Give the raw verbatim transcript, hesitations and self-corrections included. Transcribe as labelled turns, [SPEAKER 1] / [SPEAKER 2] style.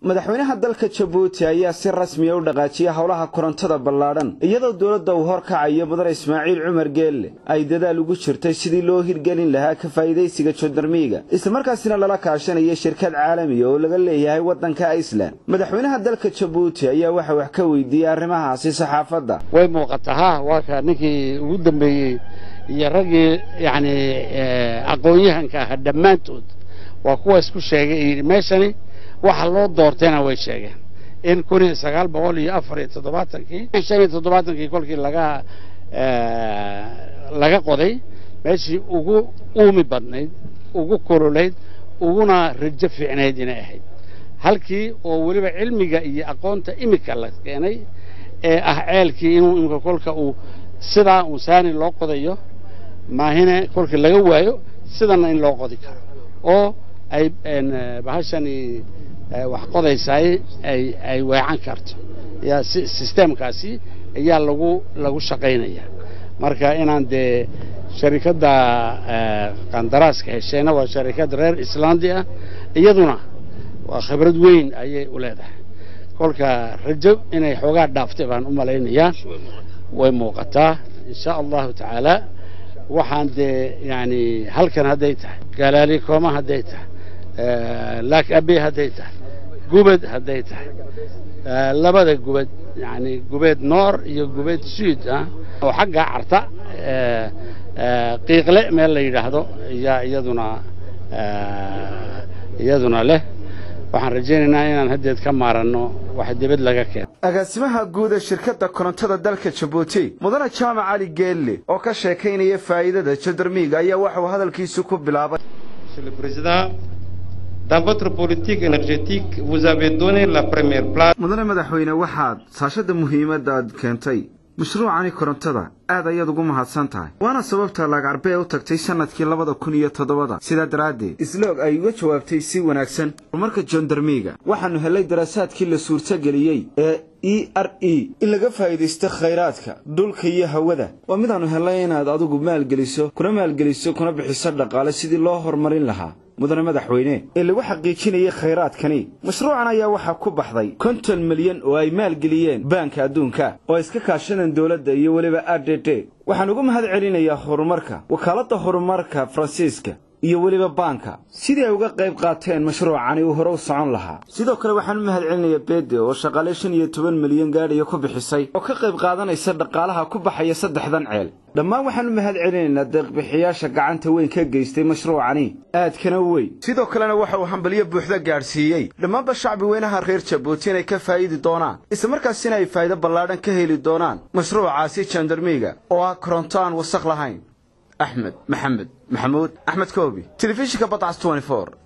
[SPEAKER 1] madaxweynaha dalka Djibouti ayaa si rasmi ah u dhaqaajiyay howlaha korontada ballaaran iyadoo dawladda uu horkacayo mudane Ismaaciil Cumar Geelle ay dadaal ugu jirtay sidii loo hirgelin lahaa ka faa'iideysiga Gendarmiga isla markaasina lala kaashanayay shirkad caalami ah oo laga leeyahay wadanka Iceland madaxweynaha dalka Djibouti ayaa waxa wax ka weydiiyay arrimahaasi saxaafadda
[SPEAKER 2] way muuqataa waa ka ninkii ugu dambeeyay iyo ragii yani aqoon-yahanka ah dhamaantood waa kuwa isku sheegay meeshani waxa loo doortayna way sheegeen in kun iyo sagaal boqol iyo afar iyo toddobaatan-kii shan iyo toddobaatan-kii kolkii laga laga qoday meeshii ugu uumi badnayd ugu kululeyd uguna rajo fiicneyd inay ahayd halkii oo waliba cilmiga iyo aqoonta imika la keenay ee ah ceelkii inuu imika kolka uu sidaa uu saani loo qodayo maahine kolkii laga waayo sidana in loo qodi karo oo ay bahashani wax qodaysay ay ay weecan karto ya systemkaasi ayaa lagu lagu shaqeynaya marka inaan de sharikada qandaraaska heshayna waa sharikad reer Iceland ah iyaduna waa khibrad weyn ayay u leedahay kolka rajo inay xoogaa dhaaftay baan u maleynayaa way muuqataa insha Allah ta'ala waxaan de yani halkan haday tahay galaali kooma haday tahay laak abi haday tahay gubad haday tahay labada gubad yani gubad noor iyo gubad sud ah oo xagga carta qiiqle meel la yiraahdo iyaduna iyaduna leh waxaan rajaynaynaa inaan hadeed ka maarano wax dibad laga keen
[SPEAKER 1] agaasimaha guud ee shirkadda korontada dalka Djibouti mudane Jaamac Ali Geelle oo ka sheekeynaya faa'iidada Gendarmiga ayaa waxa uu hadalkiisu ku bilaabay
[SPEAKER 3] Monsieur le Président, dans votre politique énergétique vous avez donné la première place
[SPEAKER 1] mudane madaxweyne waxaad saashada muhiimadda aad keentay mashruucani korontada aad ayaad ugu mahadsan tahay waana sababta laga arbay u tagtay sanadkii laba kun iyo toddoba sida daraaddeed isloog ay uga jawaabtay si wanaagsan marka Gendarmiga waxaanu helay daraasaadkii la suurta galiyay ee E R E in laga faa'iideysto kheyraadka dhulka iyo hawada waa mid aanu helay inaad adigu maal geliso kuna maal geliso kuna bixiso dhaqaale sidii loo horumarin lahaa mudane madaxweyne ee lagu xaqiijinayay kheyraadkani mashruucan ayaa waxa ku baxday konton milyan oo ay maal geliyeen banka adduunka oo iska kaashanayaan dawladda iyo waliba A D D waxaan ugu mahad celinayaa horumarka wakaaladda horumarka Faransiiska iyo waliba banka sidii ay uga qayb qaateen mashruucani uu hore u socon lahaa sidoo kale waxaan u mahad celinayaa Beede oo shaqaale shan iyo toban milyan gaadhiyo ku bixisay oo ka qayb qaadanaysa dhaqaalaha ku baxaya saddexdan ceel dhammaan waxaan u mahad celinaynaa deeq-bixiyaasha gacanta weyn ka geystay mashruucani aadkana weyn sidoo kalena waxa uu hambaliyo buuxda gaarsiiyay dhammaanba shacbi weynaha reer Djibouti inay ka faa'iidi doonaan isla markaasina ay faa'iido ballaaran ka heli doonaan mashruucaasi Gendarmiga oo ah koronto aan wasakh lahayn أحمد محمد محمود أحمد كوبي تلفزيون كبطعس أربعة وعشرين